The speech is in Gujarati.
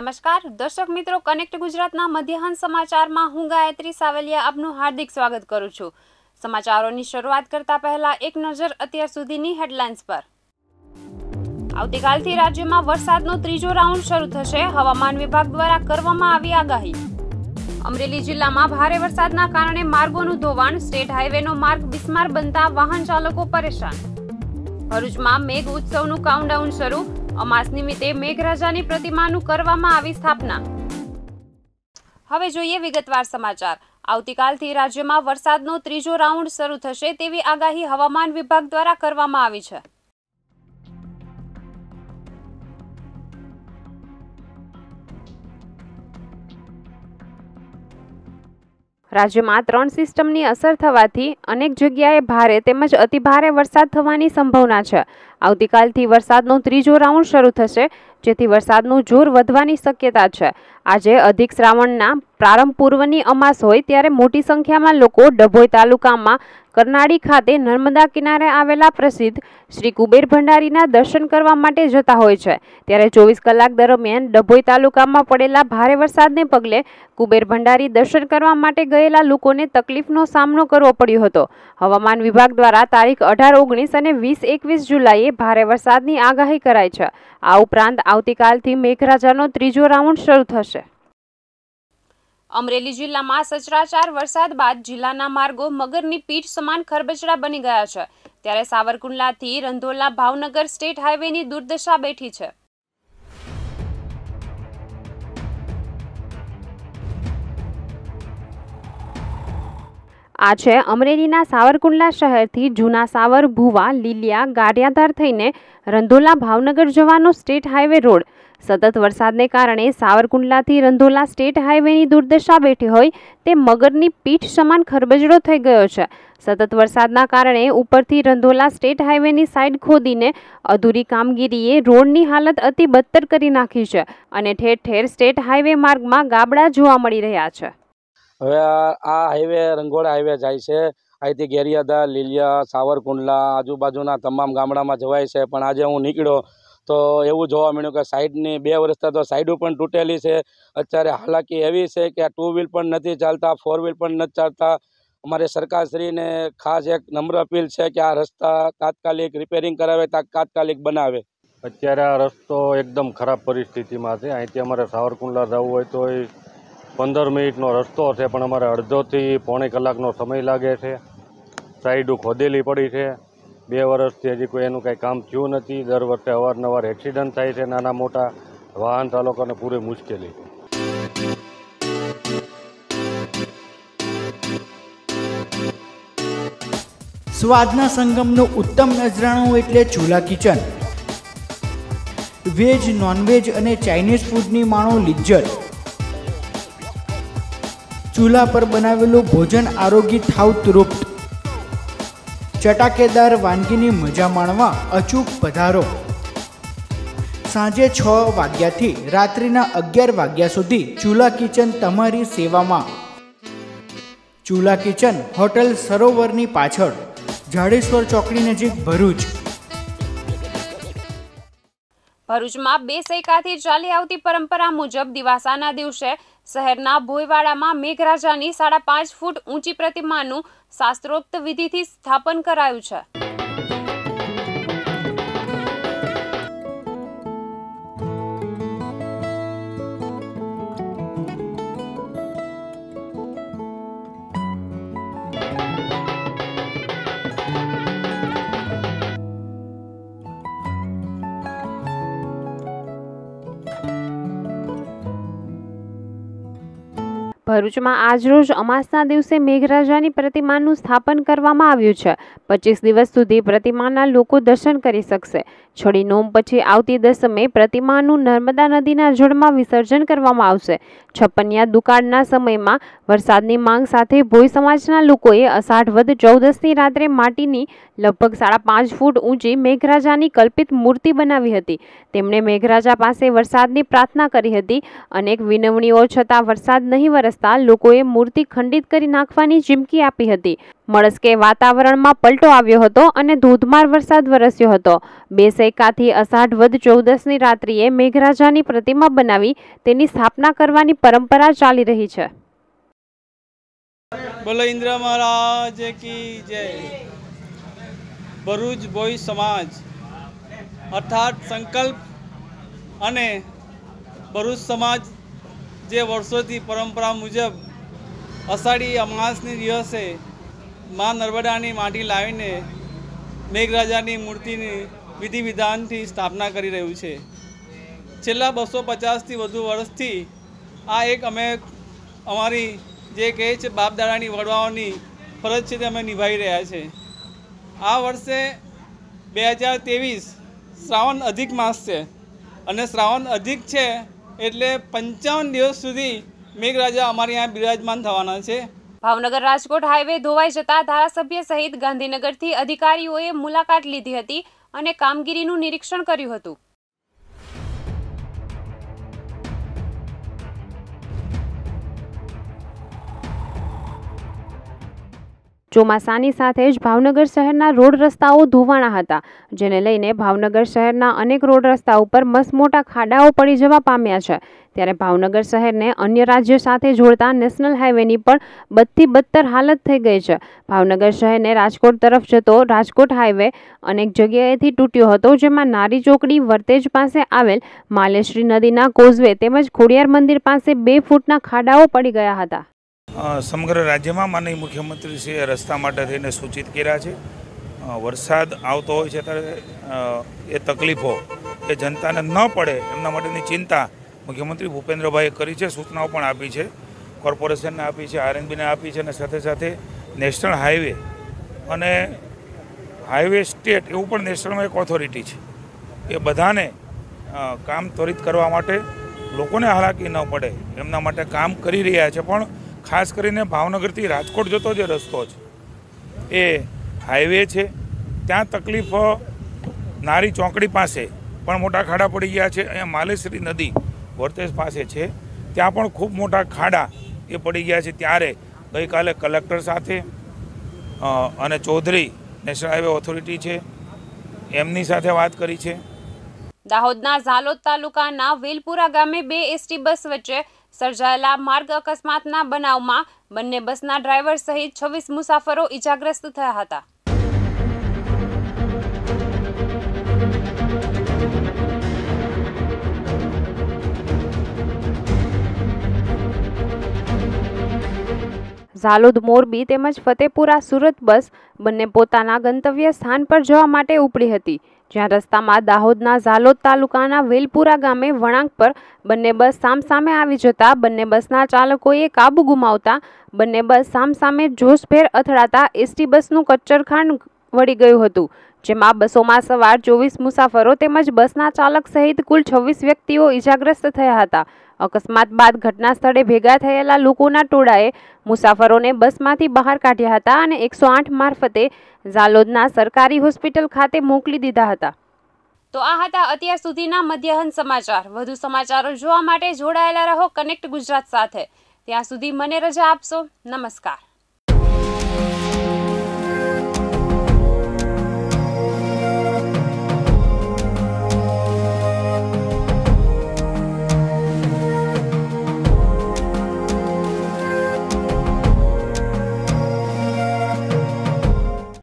નમસ્કાર દર્શક મિત્રો, કનેક્ટ ગુજરાતના મધ્યાહન સમાચારમાં હું ગાયત્રી સાવલિયા આપનું હાર્દિક સ્વાગત કરું છું। સમાચારોની શરૂઆત કરતા પહેલા એક નજર અત્યાર સુધીની હેડલાઇન્સ પર। આવતીકાલથી રાજ્યમાં વરસાદનો ત્રીજો રાઉન્ડ શરૂ થશે, હવામાન વિભાગ દ્વારા કરવામાં આવી આગાહી। અમરેલી જિલ્લામાં ભારે વરસાદના કારણે માર્ગોનું ધોવાણ, સ્ટેટ હાઈવેનો માર્ગ બિસ્માર બનતા વાહન ચાલકો પરેશાન। ભરૂચમાં મેઘ ઉત્સવનું કાઉન્ટડાઉન શરૂ, અમાસ નિમિત્તે મેઘરાજાની પ્રતિમાનું કરવામાં આવી સ્થાપના। હવે જોઈએ વિગતવાર સમાચાર। આવતીકાલથી રાજ્યમાં વરસાદનો ત્રીજો રાઉન્ડ શરૂ થશે તેવી આગાહી હવામાન વિભાગ દ્વારા કરવામાં આવી છે। રાજ્યમાં 3 સિસ્ટમની અસર થવાથી અનેક જગ્યાએ ભારે તેમજ અતિભારે વરસાદ થવાની સંભાવના છે। આવતીકાલથી વરસાદનો ત્રીજો રાઉન્ડ શરૂ થશે, જેથી વરસાદનું જોર વધવાની શક્યતા છે। આજે અધિક શ્રાવણના પ્રારંભ પૂર્વની અમાસ હોય ત્યારે મોટી સંખ્યામાં લોકો ડભોઈ તાલુકામાં કરનાળી ખાતે નર્મદા કિનારે આવેલા પ્રસિદ્ધ શ્રી કુબેર ભંડારીના દર્શન કરવા માટે જતા હોય છે। ત્યારે 24 કલાક દરમિયાન ડભોઈ તાલુકામાં પડેલા ભારે વરસાદને પગલે કુબેર ભંડારી દર્શન કરવા માટે ગયેલા લોકોને તકલીફનો સામનો કરવો પડ્યો હતો। હવામાન વિભાગ દ્વારા તારીખ 18, 19 અને 20, 21 જુલાઈએ ભારે વરસાદની આગાહી કરાઈ છે। આ ઉપરાંત આવતીકાલથી મેઘરાજાનો ત્રીજો રાઉન્ડ શરૂ થશે। અમરેલી જિલ્લામાં સચરાચર વરસાદ બાદ જિલ્લાના માર્ગો મગરની પીઠ સમાન ખરબચડા બની ગયા છે। ત્યારે સાવરકુંડલાથી રંધોલા ભાવનગર સ્ટેટ હાઈવેની દુર્દશા બેઠી છે। આ છે અમરેલીના સાવરકુંડલા શહેરથી જૂના સાવર, ભુવા, લીલિયા, ગાડિયાધાર થઈને રંધોલા ભાવનગર જવાનો સ્ટેટ હાઈવે રોડ। સતત વરસાદને કારણે સાવરકુંડલાથી રંધોલા સ્ટેટ હાઈવેની દુર્દશા બેઠી હોય તે મગરની પીઠ સમાન ખરબચડો થઈ ગયો છે। સતત વરસાદના કારણે ઉપરથી રંધોલા સ્ટેટ હાઈવેની સાઈડ ખોદીને અધૂરી કામગીરીએ રોડની હાલત અતિ બદતર કરી નાખી છે અને ઠેર ઠેર સ્ટેટ હાઈવે માર્ગમાં ગાબડા જોવા મળી રહ્યા છે। હવે આ હાઈવે રંગોળા હાઈવે જાય છે, અહીંથી ગેરિયાધાર, લીલિયા, સાવરકુંડલા આજુબાજુના તમામ ગામડામાં જવાય છે। પણ આજે હું નીકળ્યો તો એવું જોવા મળ્યું કે સાઈડની 2 વર્ષથી તો સાઈડો પણ તૂટેલી છે। અત્યારે હાલાકી એવી છે કે આ 2 વ્હીલ પણ નથી ચાલતા, 4 વ્હીલ પણ નથી ચાલતા। અમારે સરકારશ્રીને ખાસ એક નમ્ર અપીલ છે કે આ રસ્તા તાત્કાલિક રિપેરિંગ કરાવે, તાત્કાલિક બનાવે। અત્યારે આ રસ્તો એકદમ ખરાબ પરિસ્થિતિમાં છે। અહીંથી અમારે સાવરકુંડલા જવું હોય તો 15 મિનિટનો રસ્તો છે, પણ અમારે અડધોથી પોણી કલાકનો સમય લાગે છે। સાઈડો ખોદેલી પડી છે। 2 વર્ષથી હજી કોઈ એનું કંઈ કામ થયું નથી। દર વર્ષે અવારનવાર એક્સિડન્ટ થાય છે, નાના મોટા વાહન ચાલકોને પૂરી મુશ્કેલી છે। સ્વાદના સંગમનું ઉત્તમ નજરાણું એટલે ચૂલા કિચન। વેજ, નોનવેજ અને ચાઇનીઝ ફૂડની માણો લિજ્જત। ચૂલા પર બનાવેલું ભોજન આરોગી થાવ તૃપ્ત। ચટાકેદાર વાનગીની મજા માણવા અચૂક પધારો। સાંજે 6 વાગ્યાથી રાત્રિના 11 વાગ્યા સુધી ચૂલા કિચન તમારી સેવામાં। ચૂલા કિચન હોટલ સરોવરની પાછળ, જાડેશ્વર ચોકડી નજીક, ભરૂચ। ભરૂચમાં 2 સૈકાથી ચાલી આવતી પરંપરા મુજબ દિવાસાના દિવસે શહેરના ભોયવાડામાં મેઘરાજાની 5.5 ફૂટ ઊંચી પ્રતિમાનું શાસ્ત્રોક્ત વિધિથી સ્થાપન કરાયું છે। ભરૂચમાં આજરોજ અમાસના દિવસે મેઘરાજાની પ્રતિમાનું સ્થાપન કરવામાં આવ્યું છે। 25 દિવસ સુધી પ્રતિમાના લોકો દર્શન કરી શકશે। છડી નોમ પછી આવતી દસમે પ્રતિમાનું નર્મદા નદીના જળમાં વિસર્જન કરવામાં આવશે। છપ્પનિયા દુકાળના સમયમાં વરસાદની માંગ સાથે ભોઈ સમાજના લોકોએ અષાઢ વદ 14ની રાત્રે માટીની લગભગ 5.5 ફૂટ ઊંચી મેઘરાજાની કલ્પિત મૂર્તિ બનાવી હતી। તેમણે મેઘરાજા પાસે વરસાદની પ્રાર્થના કરી હતી। અનેક વિનવણીઓ છતાં વરસાદ નહીં વરસતા પહોંચતા લોકોએ મૂર્તિ ખંડિત કરી નાખવાની ચીમકી આપી હતી. મળસ્કે વાતાવરણમાં પલટો આવ્યો હતો અને ધોધમાર વરસાદ વરસ્યો હતો. બેસૈકાથી અષાઢ વદ 14ની રાત્રિએ મેઘરાજાની પ્રતિમા બનાવી તેની સ્થાપના કરવાની પરંપરા ચાલી રહી છે. બોલો ઇન્દ્ર મહારાજ કી જય. ભરૂચ ભોઈ સમાજ અર્થાત સંકલ્પ અને ભરૂચ સમાજ જે વર્ષોથી પરંપરા મુજબ અષાઢી અમાસની દિવસે મા નર્મદાની માટી લાવીને મેઘરાજાની મૂર્તિની વિધિ વિધાનથી સ્થાપના કરી રહ્યું છે. છેલ્લા 250થી વધુ વર્ષથી આ એક અમે અમારી જે કહે છે બાપદાદાની વડવાઓની ફરજ છે તે અમે નિભાવી રહ્યા છે. આ વર્ષે 2023 શ્રાવણ અધિક માસ છે અને શ્રાવણ અધિક છે એટલે 55 દિવસ સુધી મેઘરાજા અમારે यहाँ બિરાજમાન થવાના છે. ભાવનગર રાજકોટ હાઈવે ધોવાઈ જતા ધારાસભ્ય સહિત ગાંધીનગરથી અધિકારીઓએ મુલાકાત લીધી હતી અને કામગીરીનું નિરીક્ષણ કર્યું હતું. ચોમાસાની સાથે જ ભાવનગર શહેરના રોડ રસ્તાઓ ધોવાણા હતા, જેને લઈને ભાવનગર શહેરના અનેક રોડ રસ્તા ઉપર મસમોટા ખાડાઓ પડી જવા પામ્યા છે. ત્યારે ભાવનગર શહેરને અન્ય રાજ્યો સાથે જોડતા નેશનલ હાઈવેની પણ બદથી બદતર હાલત થઈ ગઈ છે. ભાવનગર શહેરને રાજકોટ તરફ જતો રાજકોટ હાઈવે અનેક જગ્યાએથી તૂટ્યો હતો, જેમાં નારી ચોકડી વર્તેજ પાસે આવેલ માલેશ્રી નદીના કોઝવે તેમજ ખોડિયાર મંદિર પાસે 2 ફૂટના ખાડાઓ પડી ગયા હતા. સમગ્ર રાજ્યમાં માનનીય મુખ્યમંત્રીશ્રીએ રસ્તા માટે થઈને સૂચિત કર્યા છે. વરસાદ આવતો હોય છે ત્યારે એ તકલીફો એ જનતાને ન પડે એમના માટેની ચિંતા મુખ્યમંત્રી ભૂપેન્દ્રભાઈએ કરી છે. સૂચનાઓ પણ આપી છે, કોર્પોરેશનને આપી છે, આરએનબીને આપી છે અને સાથે સાથે નેશનલ હાઈવે અને હાઈવે સ્ટેટ એવું પણ નેશનલમાં એક ઓથોરિટી છે. એ બધાને કામ ત્વરિત કરવા માટે લોકોને હાલાકી ન પડે એમના માટે કામ કરી રહ્યા છે. પણ ખાસ કરીને ભાવનગરથી રાજકોટ જતો જે રસ્તો છે એ હાઈવે છે, ત્યાં તકલીફ નારી ચોકડી પાસે પણ મોટા ખાડા પડી ગયા છે. અહીંયા માલેશ્રી નદી વર્તેજ પાસે છે, ત્યાં પણ ખૂબ મોટા ખાડા એ પડી ગયા છે. ત્યારે ગઈકાલે કલેક્ટર સાથે અને ચૌધરી નેશનલ હાઈવે ઓથોરિટી છે એમની સાથે વાત કરી છે. દાહોદના ઝાલોદ તાલુકાના વેલપુરા ગામે 2 એસટી બસ વચ્ચે સર્જાયેલા માર્ગ અકસ્માતના બનાવમાં બંને બસના ડ્રાઈવર સહિત 26 મુસાફરો ઈજાગ્રસ્ત થયા હતા. ઝાલોદ મોરબી તેમજ ફતેપુરા સુરત બસ બંને પોતાના ગંતવ્ય સ્થાન પર જવા માટે ઉપડી હતી, જ્યાં રસ્તામાં દાહોદના ઝાલોદ તાલુકાના વેલપુરા ગામે વળાંક પર બંને બસ સામસામે આવી જતા બંને બસના ચાલકોએ કાબુ ગુમાવતા બંને બસ સામસામે જોશભેર અથડાતા એસટી બસનું કચ્ચરખાન વળી ગયું હતું, જેમાં બસોમાં સવાર 24 મુસાફરો તેમજ બસના ચાલક સહિત કુલ 26 વ્યક્તિઓ ઈજાગ્રસ્ત થયા હતા. અકસ્માત બાદ ઘટના સ્થળે ભેગા થયેલા લોકોના ટોળાએ મુસાફરોને બસમાંથી બહાર કાઢ્યા હતા અને 108 મારફતે ઝાલોદના સરકારી હોસ્પિટલ ખાતે મોકલી દીધા હતા. તો આ હતા અત્યાર સુધીના મધ્યાહન સમાચાર. વધુ સમાચારો જોવા માટે જોડાયેલા રહો કનેક્ટ ગુજરાત સાથે. ત્યાં સુધી મને રજા આપશો. નમસ્કાર.